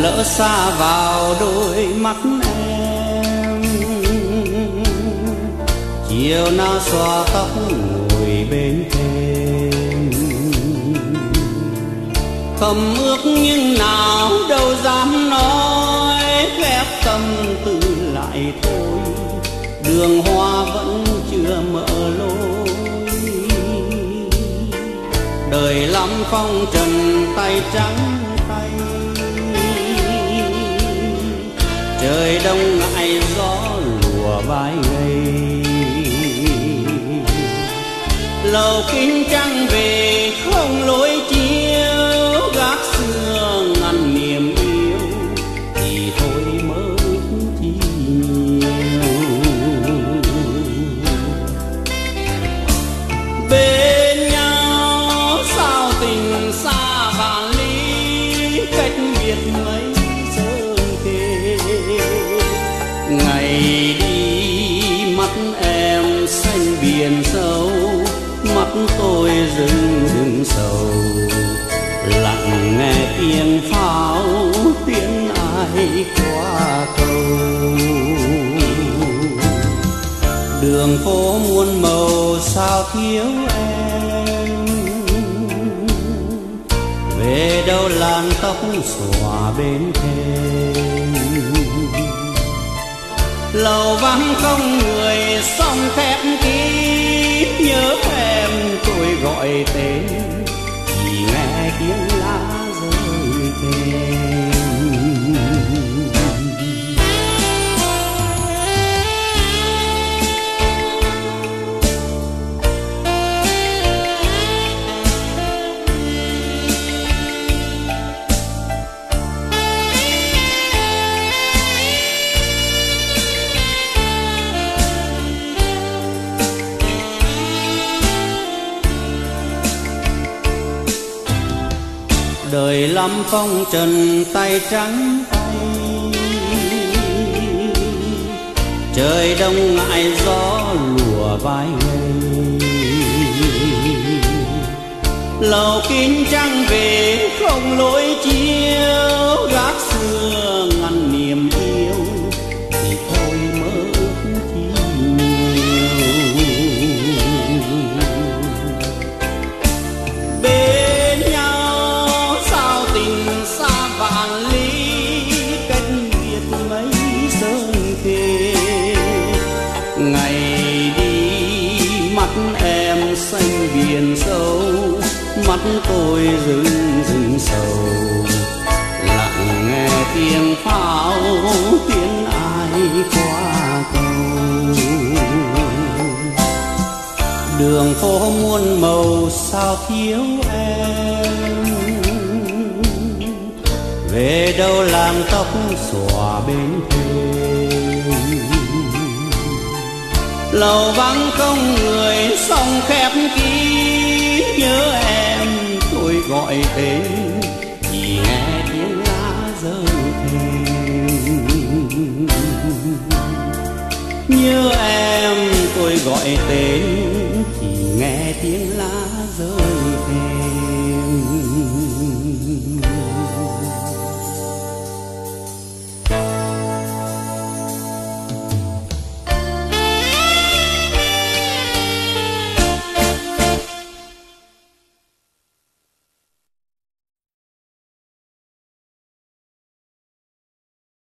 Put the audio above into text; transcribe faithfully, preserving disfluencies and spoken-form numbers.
lỡ xa vào đôi mắt em. Chiều nào xòa tóc ngồi bên thềm, thầm ước nhưng nào đâu dám nói, khép tâm tư lại thôi, đường hoa vẫn chưa mở lối. Đời lắm phong trần tay trắng tay, trời đông ngại gió lùa vai gầy. Lầu kính trăng về không lối chiếu, gác xưa ngăn niềm yêu thì thôi mơ ước chi nhiều. Bên nhau sao tình xa vạn lý, cách biệt mấy sơn khê. Ngày đi mắt em xanh biển sâu, mắt tôi rưng rưng sầu, lặng nghe tiếng pháo tiếng ai qua cầu. Đường phố muôn màu sao thiếu em, về đâu làn tóc xõa bên thềm. Lầu vắng không người song khép kín, nhớ em tôi gọi tên, chỉ nghe tiếng lá rơi kèm. Đời lắm phong trần tay trắng tay, trời đông ngại gió lùa vai gầy. Lầu kính trăng về không lối chiếu, gác xưa ngăn niềm yêu thì thôi mơ ước chi nhiều. Bên nhau sao tình xa vạn lý, cách biệt mấy sơn khê. Ngày đi mắt em xanh biển sâu, mắt tôi rưng rưng sầu, lặng nghe tiếng pháo tiếng ai qua cầu. Đường phố muôn màu sao thiếu em, về đâu làn tóc xõa bên thềm. Lầu vắng không người song khép kín, nhớ em tôi gọi tên, chỉ nghe tiếng lá rơi thềm. Nhớ em tôi gọi tên, chỉ nghe tiếng lá rơi thềm.